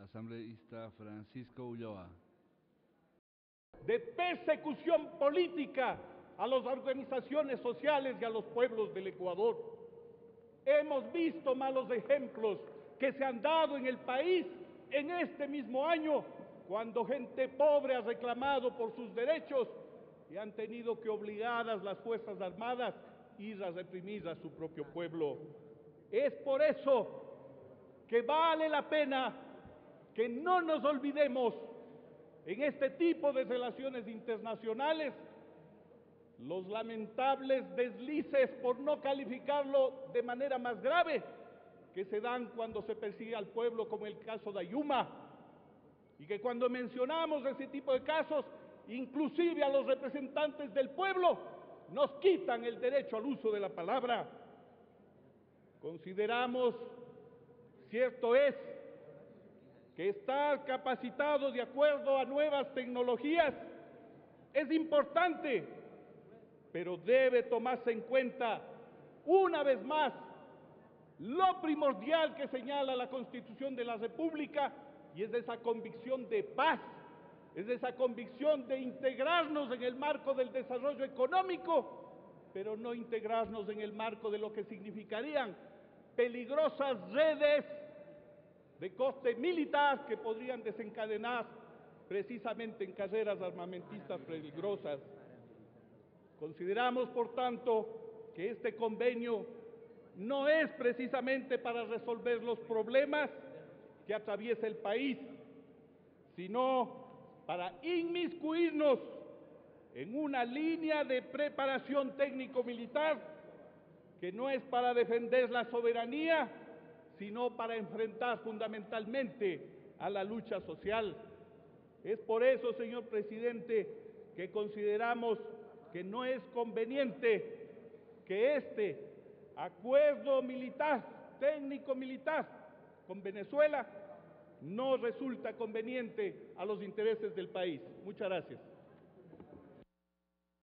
Asambleísta Francisco Ulloa. De persecución política a las organizaciones sociales y a los pueblos del Ecuador. Hemos visto malos ejemplos que se han dado en el país en este mismo año, cuando gente pobre ha reclamado por sus derechos y han tenido que obligadas las Fuerzas Armadas ir a reprimir a su propio pueblo. Es por eso que vale la pena que no nos olvidemos en este tipo de relaciones internacionales los lamentables deslices, por no calificarlo de manera más grave, que se dan cuando se persigue al pueblo, como el caso de Ayuma, y que cuando mencionamos ese tipo de casos, inclusive a los representantes del pueblo, nos quitan el derecho al uso de la palabra. Consideramos, cierto es, que estar capacitado de acuerdo a nuevas tecnologías es importante, pero debe tomarse en cuenta, una vez más, lo primordial que señala la Constitución de la República, y es esa convicción de paz, es esa convicción de integrarnos en el marco del desarrollo económico, pero no integrarnos en el marco de lo que significarían peligrosas redes de coste militar que podrían desencadenar precisamente en carreras armamentistas peligrosas. Consideramos, por tanto, que este convenio no es precisamente para resolver los problemas que atraviesa el país, sino para inmiscuirnos en una línea de preparación técnico-militar que no es para defender la soberanía, sino para enfrentar fundamentalmente a la lucha social. Es por eso, señor presidente, que consideramos que no es conveniente que este acuerdo militar, técnico-militar, con Venezuela no resulta conveniente a los intereses del país. Muchas gracias.